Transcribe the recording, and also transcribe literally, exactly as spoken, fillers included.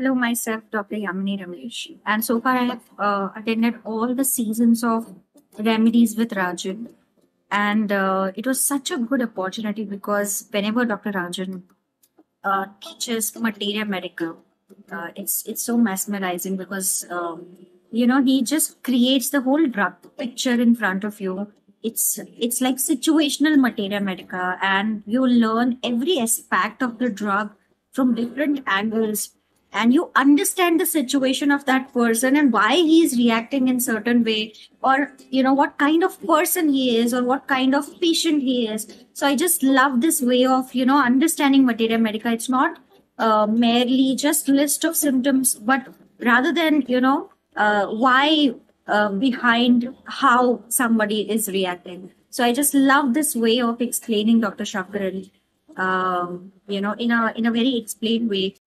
Hello, myself, Doctor Yamini Ramesh. And so far, I have uh, attended all the seasons of Remedies with Rajan. And uh, it was such a good opportunity because whenever Doctor Rajan uh, teaches materia medica, uh, it's it's so mesmerizing because um, you know he just creates the whole drug picture in front of you. It's it's like situational materia medica, and you learn every aspect of the drug from different angles, and you understand the situation of that person and why he is reacting in certain way, or you know what kind of person he is or what kind of patient he is. So I just love this way of you know understanding materia medica. It's not uh, merely just list of symptoms, but rather than you know uh, why uh, behind how somebody is reacting. So I just love this way of explaining Doctor Shakaran, um, you know, in a in a very explained way.